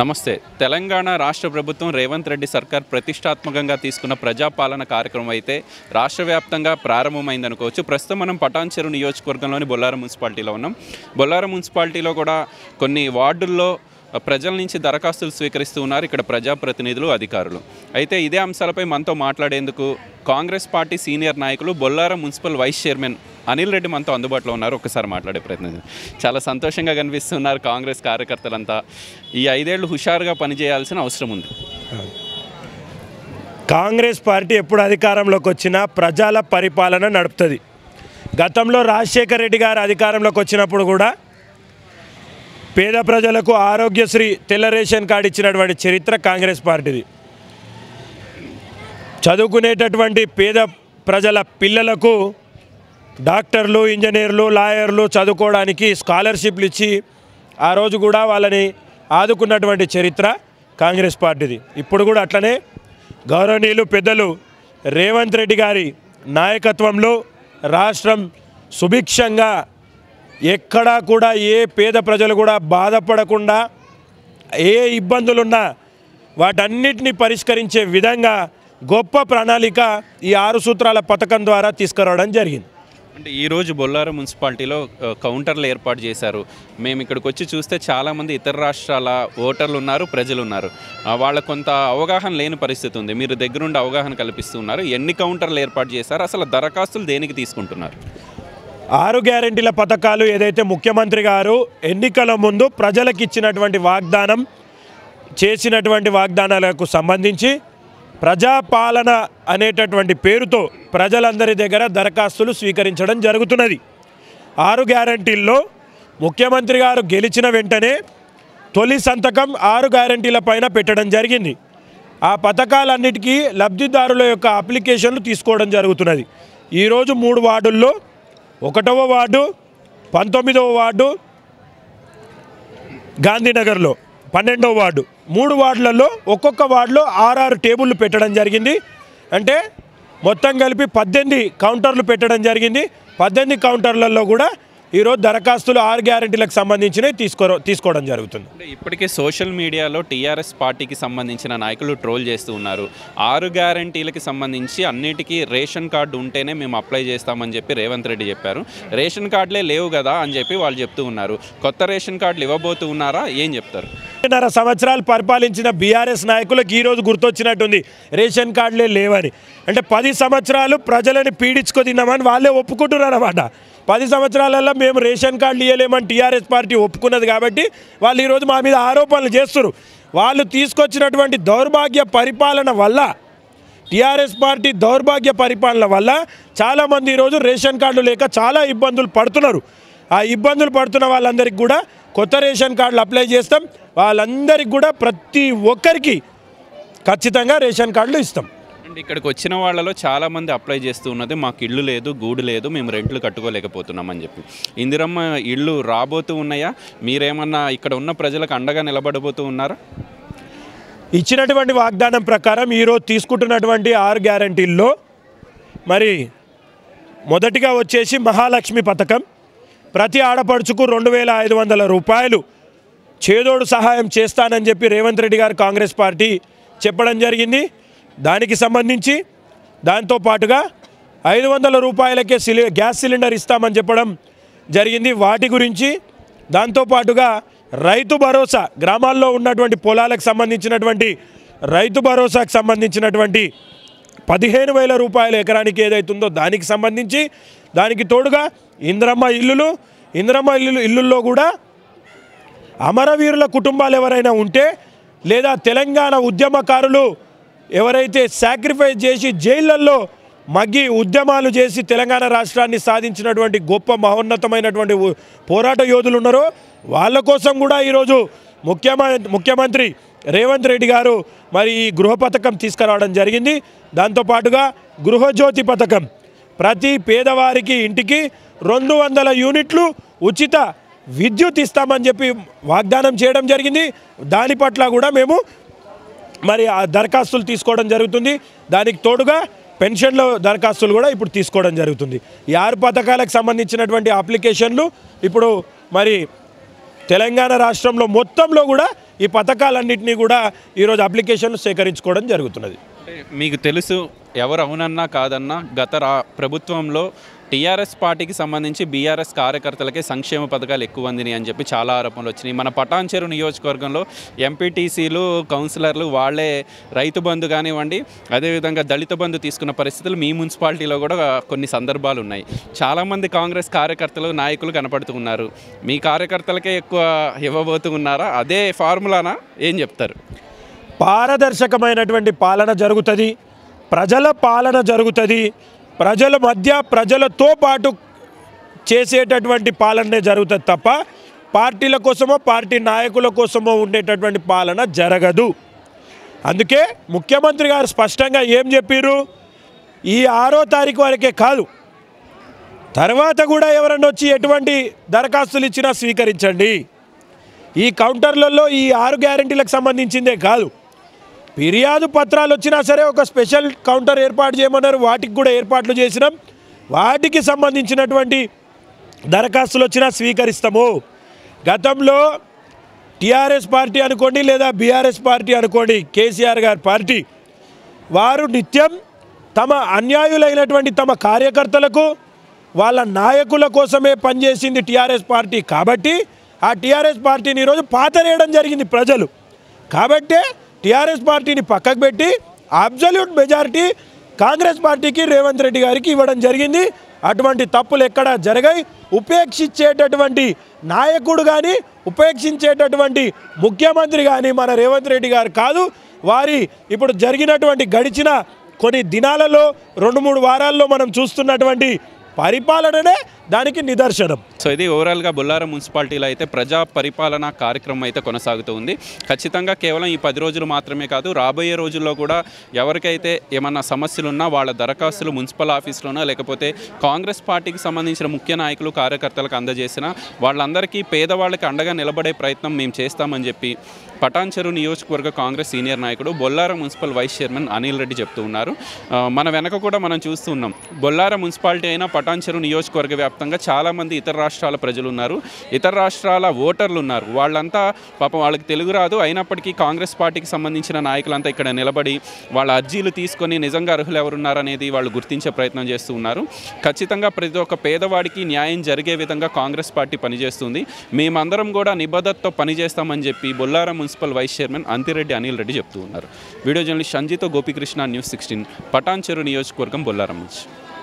నమస్తే. తెలంగాణ రాష్ట్ర ప్రభుత్వం రేవంత్ రెడ్డి సర్కార్ ప్రతిష్టాత్మకంగా తీసుకున్న ప్రజాపాలన కార్యక్రమం అయితే రాష్ట్ర వ్యాప్తంగా ప్రారంభమైందనుకోవచ్చు. ప్రస్తుతం మనం పటాన్ చెరువు నియోజకవర్గంలోని బొల్లారం మున్సిపాలిటీలో ఉన్నాం. బొల్లారం మున్సిపాలిటీలో కూడా కొన్ని వార్డుల్లో ప్రజల నుంచి దరఖాస్తులు స్వీకరిస్తూ ఉన్నారు ఇక్కడ ప్రజాప్రతినిధులు, అధికారులు. అయితే ఇదే అంశాలపై మనతో మాట్లాడేందుకు కాంగ్రెస్ పార్టీ సీనియర్ నాయకులు Bollaram municipal vice chairman Anil Reddy మనతో అందుబాటులో ఉన్నారు. ఒకసారి మాట్లాడే ప్రయత్నం. చాలా సంతోషంగా కనిపిస్తున్నారు కాంగ్రెస్ కార్యకర్తలంతా. ఈ 5 ఏళ్ళు హుషారుగా పనిచేయాల్సిన అవసరం ఉంది. కాంగ్రెస్ పార్టీ ఎప్పుడు అధికారంలోకి వచ్చినా ప్రజల పరిపాలన నడుపుతుంది. గతంలో రాజశేఖర్ రెడ్డి గారు అధికారంలోకి వచ్చినప్పుడు కూడా పేద ప్రజలకు ఆరోగ్యశ్రీ తెల్ల రేషన్ కార్డు ఇచ్చినటువంటి చరిత్ర కాంగ్రెస్ పార్టీది. చదువుకునేటటువంటి పేద ప్రజల పిల్లలకు డాక్టర్లు, ఇంజనీర్లు, లాయర్లు చదువుకోవడానికి స్కాలర్షిప్లు ఇచ్చి ఆ రోజు కూడా వాళ్ళని ఆదుకున్నటువంటి చరిత్ర కాంగ్రెస్ పార్టీది. ఇప్పుడు కూడా అట్లనే గౌరవనీయులు పెద్దలు రేవంత్ రెడ్డి గారి నాయకత్వంలో రాష్ట్రం సుభిక్షంగా, ఎక్కడా కూడా ఏ పేద ప్రజలు కూడా బాధపడకుండా, ఏ ఇబ్బందులున్నా వాటన్నిటిని పరిష్కరించే విధంగా గొప్ప ప్రణాళిక ఈ 6 సూత్రాల పథకం ద్వారా తీసుకురావడం జరిగింది. అంటే ఈరోజు బొల్లారం మున్సిపాలిటీలో కౌంటర్లు ఏర్పాటు చేశారు. మేము ఇక్కడికి వచ్చి చూస్తే చాలామంది ఇతర రాష్ట్రాల ఓటర్లు ఉన్నారు, ప్రజలు ఉన్నారు. వాళ్ళకు కొంత అవగాహన లేని పరిస్థితి ఉంది. మీరు దగ్గరుండి అవగాహన కల్పిస్తున్నారు. ఎన్ని కౌంటర్లు ఏర్పాటు చేశారు? అసలు దరఖాస్తులు దేనికి తీసుకుంటున్నారు? 6 గ్యారెంటీల పథకాలు ఏదైతే ముఖ్యమంత్రి గారు ఎన్నికల ముందు ప్రజలకు ఇచ్చినటువంటి వాగ్దానం, చేసినటువంటి వాగ్దానాలకు సంబంధించి ప్రజాపాలన అనేటటువంటి పేరుతో ప్రజలందరి దగ్గర దరఖాస్తులు స్వీకరించడం జరుగుతున్నది. 6 గ్యారెంటీల్లో ముఖ్యమంత్రి గారు గెలిచిన వెంటనే తొలి సంతకం 6 గ్యారెంటీల పైన పెట్టడం జరిగింది. ఆ పథకాలన్నిటికీ లబ్ధిదారుల యొక్క అప్లికేషన్లు తీసుకోవడం జరుగుతున్నది. ఈరోజు 3 వార్డుల్లో 1వ వార్డు, 19వ వార్డు, గాంధీనగర్లో 12వ వార్డు, 3 వార్డులలో ఒక్కొక్క వార్డులో 6 టేబుళ్ళు పెట్టడం జరిగింది. అంటే మొత్తం కలిపి 18 కౌంటర్లు పెట్టడం జరిగింది. 18 కౌంటర్లలో కూడా ఈరోజు దరఖాస్తులు 6 గ్యారెంటీలకు సంబంధించినవి తీసుకోవడం జరుగుతుంది. అంటే ఇప్పటికే సోషల్ మీడియాలో టీఆర్ఎస్ పార్టీకి సంబంధించిన నాయకులు ట్రోల్ చేస్తూ ఉన్నారు. 6 గ్యారెంటీలకి సంబంధించి అన్నిటికీ రేషన్ కార్డు ఉంటేనే మేము అప్లై చేస్తామని చెప్పి రేవంత్ రెడ్డి చెప్పారు. రేషన్ కార్డులే లేవు కదా అని చెప్పి వాళ్ళు చెప్తూ ఉన్నారు. కొత్త రేషన్ కార్డులు ఇవ్వబోతూ ఉన్నారా? ఏం చెప్తారు? 2.5 సంవత్సరాలు పరిపాలించిన బీఆర్ఎస్ నాయకులకు ఈరోజు గుర్తొచ్చినట్టుంది రేషన్ కార్డులే లేవని. అంటే 10 సంవత్సరాలు ప్రజలని పీడించుకొనిన్నామని వాళ్ళే ఒప్పుకుంటున్నారు అన్నమాట. 10 సంవత్సరాలలో మేము రేషన్ కార్డులు ఇవ్వలేమని టీఆర్ఎస్ పార్టీ ఒప్పుకున్నది కాబట్టి వాళ్ళు ఈరోజు మా మీద ఆరోపణలు చేస్తున్నారు. వాళ్ళు తీసుకొచ్చినటువంటి దౌర్భాగ్య పరిపాలన వల్ల, టీఆర్ఎస్ పార్టీ దౌర్భాగ్య పరిపాలన వల్ల చాలామంది ఈరోజు రేషన్ కార్డులు లేక చాలా ఇబ్బందులు పడుతున్నారు. ఆ ఇబ్బందులు పడుతున్న వాళ్ళందరికీ కూడా కొత్త రేషన్ కార్డులు అప్లై చేస్తాం. వాళ్ళందరికీ కూడా ప్రతి ఒక్కరికి ఖచ్చితంగా రేషన్ కార్డులు ఇస్తాం. అండ్ ఇక్కడికి వచ్చిన వాళ్ళలో చాలామంది అప్లై చేస్తూ ఉన్నది మాకు ఇల్లు లేదు, గూడు లేదు, మేము రెంట్లు కట్టుకోలేకపోతున్నామని చెప్పి. ఇందిరమ్మ ఇళ్ళు రాబోతూ ఉన్నాయా? మీరేమన్నా ఇక్కడ ఉన్న ప్రజలకు అండగా నిలబడబోతూ ఉన్నారా? ఇచ్చినటువంటి వాగ్దానం ప్రకారం ఈరోజు తీసుకుంటున్నటువంటి 6 గ్యారెంటీల్లో మరి మొదటిగా వచ్చేసి మహాలక్ష్మి పథకం. ప్రతి ఆడపడుచుకు 2,500 రూపాయలు చేదోడు సహాయం చేస్తానని చెప్పి రేవంత్ రెడ్డి గారు కాంగ్రెస్ పార్టీ చెప్పడం జరిగింది. దానికి సంబంధించి దాంతోపాటుగా 500 రూపాయలకే గ్యాస్ సిలిండర్ ఇస్తామని చెప్పడం జరిగింది. వాటి గురించి దాంతోపాటుగా రైతు భరోసా, గ్రామాల్లో ఉన్నటువంటి పొలాలకు సంబంధించినటువంటి రైతు భరోసాకు సంబంధించినటువంటి 15,000 రూపాయలు ఎకరానికి ఏదైతుందో దానికి సంబంధించి, దానికి తోడుగా ఇందిరమ్మ ఇల్లుల్లో కూడా అమరవీరుల కుటుంబాలు ఎవరైనా ఉంటే, లేదా తెలంగాణ ఉద్యమకారులు ఎవరైతే సాక్రిఫైస్ చేసి జైళ్ళల్లో మగ్గి ఉద్యమాలు చేసి తెలంగాణ రాష్ట్రాన్ని సాధించినటువంటి గొప్ప మహోన్నతమైనటువంటి పోరాట యోధులు ఉన్నారో వాళ్ళ కోసం కూడా ఈరోజు ముఖ్యమంత్రి రేవంత్ రెడ్డి గారు మరి ఈ గృహ పథకం తీసుకురావడం జరిగింది. దాంతోపాటుగా గృహజ్యోతి పథకం, ప్రతి పేదవారికి ఇంటికి 200 యూనిట్లు ఉచిత విద్యుత్ ఇస్తామని చెప్పి వాగ్దానం చేయడం జరిగింది. దాని పట్ల కూడా మేము మరి ఆ దరఖాస్తులు తీసుకోవడం జరుగుతుంది. దానికి తోడుగా పెన్షన్ల దరఖాస్తులు కూడా ఇప్పుడు తీసుకోవడం జరుగుతుంది. ఈ 6 పథకాలకు సంబంధించినటువంటి అప్లికేషన్లు ఇప్పుడు మరి తెలంగాణ రాష్ట్రంలో మొత్తంలో కూడా ఈ పథకాలన్నింటినీ కూడా ఈరోజు అప్లికేషన్లు సేకరించుకోవడం జరుగుతున్నది. మీకు తెలుసు ఎవరు అవునన్నా కాదన్నా గత ప్రభుత్వంలో టీఆర్ఎస్ పార్టీకి సంబంధించి బీఆర్ఎస్ కార్యకర్తలకే సంక్షేమ పథకాలు ఎక్కువ అందినాయి అని చెప్పి చాలా ఆరోపణలు వచ్చినాయి. మన పటాన్చెరు నియోజకవర్గంలో ఎంపీటీసీలు కౌన్సిలర్లు వాళ్ళే రైతు బంధు కానివ్వండి, అదేవిధంగా దళిత బంధు తీసుకున్న పరిస్థితులు మీ మున్సిపాలిటీలో కూడా కొన్ని సందర్భాలు ఉన్నాయి. చాలామంది కాంగ్రెస్ కార్యకర్తలు నాయకులు కనపడుతూ ఉన్నారు. మీ కార్యకర్తలకే ఎక్కువ ఇవ్వబోతూ ఉన్నారా? అదే ఫార్ములానా? ఏం చెప్తారు? పారదర్శకమైనటువంటి పాలన జరుగుతుంది, ప్రజల పాలన జరుగుతుంది, ప్రజల మధ్య ప్రజలతో పాటు చేసేటటువంటి పాలనే జరుగుతుంది తప్ప పార్టీల కోసమో పార్టీ నాయకుల కోసమో ఉండేటటువంటి పాలన జరగదు. అందుకే ముఖ్యమంత్రి గారు స్పష్టంగా ఏం చెప్పారు, ఈ 6వ తారీఖు వరకే కాదు, తర్వాత కూడా ఎవరన్నా వచ్చి ఎటువంటి దరఖాస్తులు ఇచ్చినా స్వీకరించండి. ఈ కౌంటర్లలో ఈ 6 గ్యారెంటీలకు సంబంధించిందే కాదు, ఫిర్యాదు పత్రాలు వచ్చినా సరే ఒక స్పెషల్ కౌంటర్ ఏర్పాటు చేయమన్నారు, వాటికి కూడా ఏర్పాట్లు చేసినాం. వాటికి సంబంధించినటువంటి దరఖాస్తులు వచ్చినా స్వీకరిస్తాము. గతంలో టీఆర్ఎస్ పార్టీ అనుకోండి లేదా బీఆర్ఎస్ పార్టీ అనుకోండి, కేసీఆర్ గారి పార్టీ, వారు నిత్యం తమ అన్యాయులైనటువంటి తమ కార్యకర్తలకు వాళ్ళ నాయకుల కోసమే పనిచేసింది టీఆర్ఎస్ పార్టీ. కాబట్టి ఆ టీఆర్ఎస్ పార్టీని ఈరోజు పాతరేయడం జరిగింది ప్రజలు. కాబట్టే టీఆర్ఎస్ పార్టీని పక్కకు పెట్టి అబ్సల్యూట్ మెజారిటీ కాంగ్రెస్ పార్టీకి రేవంత్ రెడ్డి గారికి ఇవ్వడం జరిగింది. అటువంటి తప్పులు ఎక్కడ జరగాయి. ఉపేక్షించేటటువంటి నాయకుడు కానీ ఉపేక్షించేటటువంటి ముఖ్యమంత్రి కానీ మన రేవంత్ రెడ్డి గారు కాదు. వారి ఇప్పుడు జరిగినటువంటి గడిచిన కొన్ని దినాలలో 2-3 వారాల్లో మనం చూస్తున్నటువంటి పరిపాలననే దానికి నిదర్శనం. సో ఇది ఓవరాల్గా బొల్లారం మున్సిపాలిటీలో అయితే ప్రజా పరిపాలన కార్యక్రమం అయితే కొనసాగుతూ ఉంది. ఖచ్చితంగా కేవలం ఈ 10 రోజులు మాత్రమే కాదు, రాబోయే రోజుల్లో కూడా ఎవరికైతే ఏమన్నా సమస్యలు ఉన్నా వాళ్ళ దరఖాస్తులు మున్సిపల్ ఆఫీస్లోనో లేకపోతే కాంగ్రెస్ పార్టీకి సంబంధించిన ముఖ్య నాయకులు కార్యకర్తలకు అందజేసిన వాళ్ళందరికీ పేదవాళ్ళకి అండగా నిలబడే ప్రయత్నం మేము చేస్తామని చెప్పి పటాన్చెరు నియోజకవర్గ కాంగ్రెస్ సీనియర్ నాయకుడు Bollaram municipal vice chairman Anil Reddy చెప్తూ ఉన్నారు. మన వెనక కూడా మనం చూస్తూ ఉన్నాం, బొల్లారం మున్సిపాలిటీ అయినా పటాన్చెరు నియోజకవర్గ వ్యాప్తంగా చాలామంది ఇతర రాష్ట్రాల ప్రజలు ఉన్నారు, ఇతర రాష్ట్రాల ఓటర్లు ఉన్నారు. వాళ్ళంతా పాపం వాళ్ళకి తెలుగు రాదు, అయినప్పటికీ కాంగ్రెస్ పార్టీకి సంబంధించిన నాయకులంతా ఇక్కడ నిలబడి వాళ్ళ అర్జీలు తీసుకొని నిజంగా అర్హులు ఎవరున్నారనేది వాళ్ళు గుర్తించే ప్రయత్నం చేస్తూ ఉన్నారు. ఖచ్చితంగా ప్రతి ఒక్క పేదవాడికి న్యాయం జరిగే విధంగా కాంగ్రెస్ పార్టీ పనిచేస్తుంది. మేమందరం కూడా నిబద్ధతతో పనిచేస్తామని చెప్పి Bollaram municipal vice chairman Anthireddy Anil Reddy చెప్తూ ఉన్నారు. వీడియో జర్నలిస్ట్ సంజీతో గోపికృష్ణ, న్యూస్ 16, పటాన్చెరు నియోజకవర్గం, బొల్లారం నుంచి.